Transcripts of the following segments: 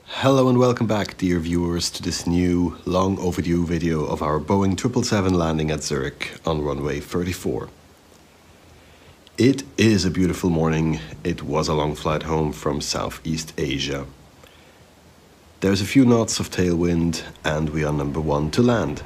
Hello and welcome back, dear viewers, to this new, long overdue video of our Boeing 777 landing at Zurich on runway 34. It is a beautiful morning. It was a long flight home from Southeast Asia. There's a few knots of tailwind and we are number one to land.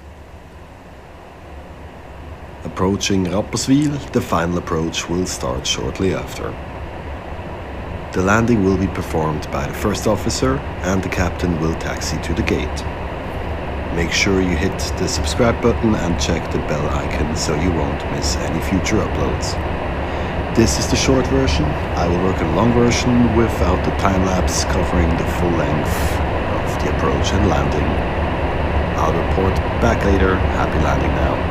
Approaching Rapperswil, the final approach will start shortly after. The landing will be performed by the first officer and the captain will taxi to the gate. Make sure you hit the subscribe button and check the bell icon so you won't miss any future uploads. This is the short version. I will work on a long version without the time-lapse covering the full length of the approach and landing. I'll report back later. Happy landing now.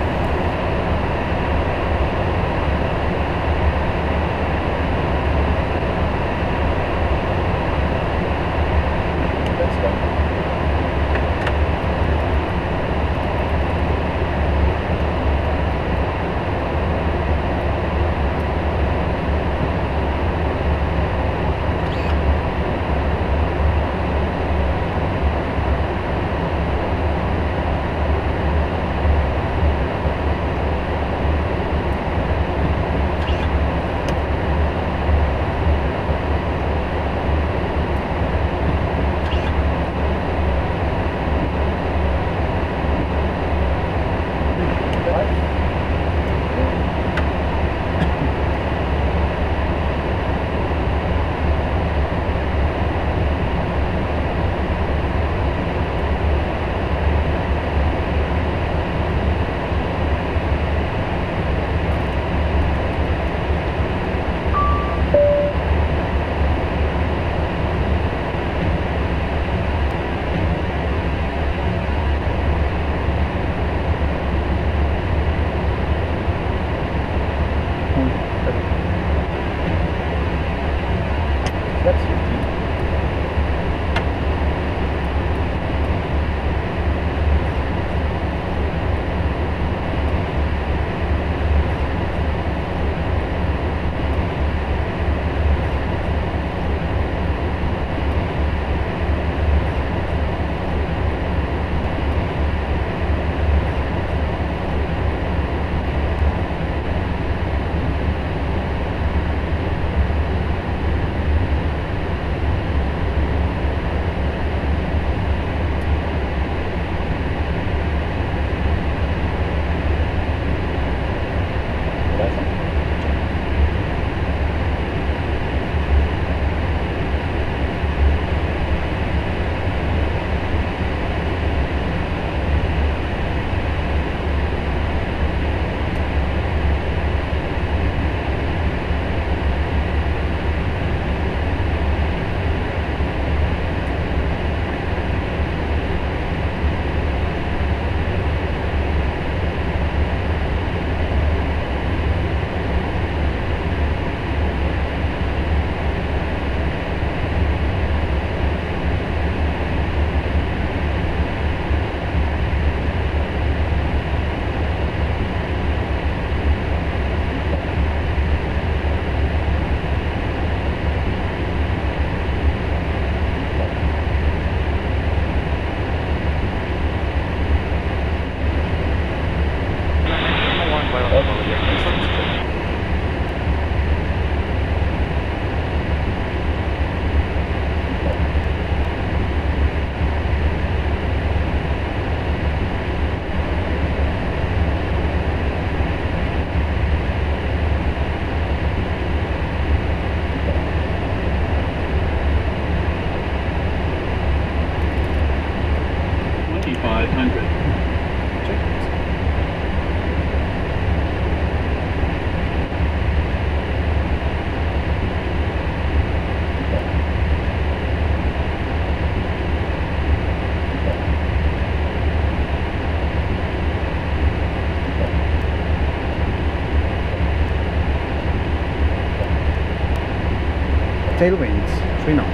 Tailwind, 3 knots.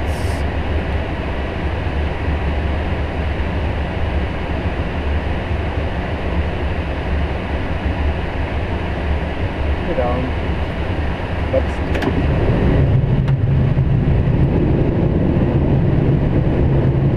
Down. That's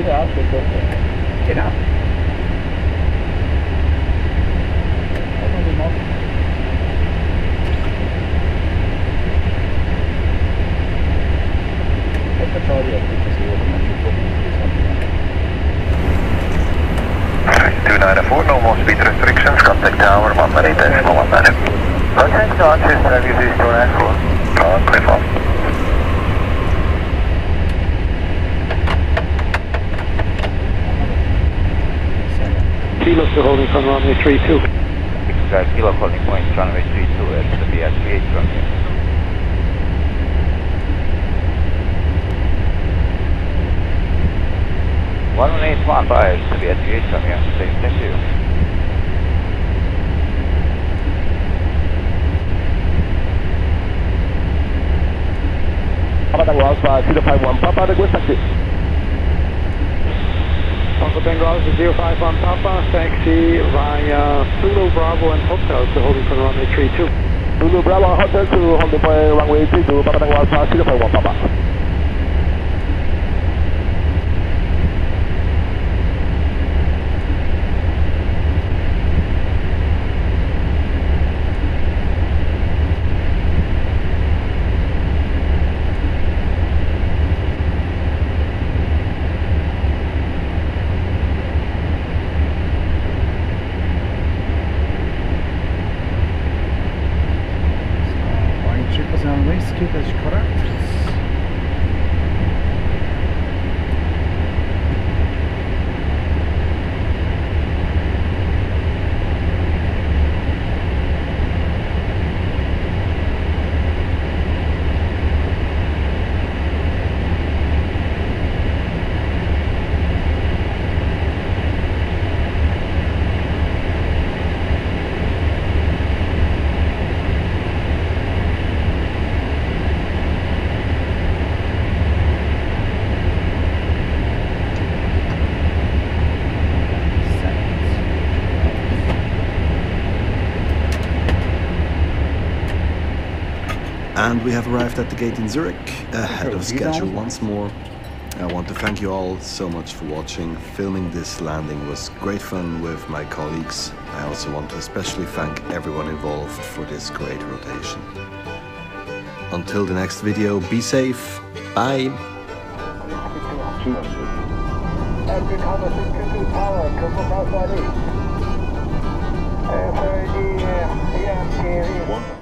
Ja, das ist okay. Genau. No more speed restrictions, contact tower, 1 decimal 1 minute. Okay, so I'm just having this 294. Cliff on. Kilo to holding from runway 32. Kilo holding point, runway 32, it's the BS38 from here. One 181 it's the BS38 from here, thank you. Papa Tango Alpha 051 Papa, request taxi. Papa Tango Alpha 051 Papa, taxi via Zulu Bravo and Hotel to holding from runway 32. Zulu Bravo Hotel to holding for runway 32, Papa Tango Alpha 051 Papa. That is correct. And we have arrived at the gate in Zurich, ahead of schedule once more. I want to thank you all so much for watching. Filming this landing was great fun with my colleagues. I also want to especially thank everyone involved for this great rotation. Until the next video, be safe. Bye. One.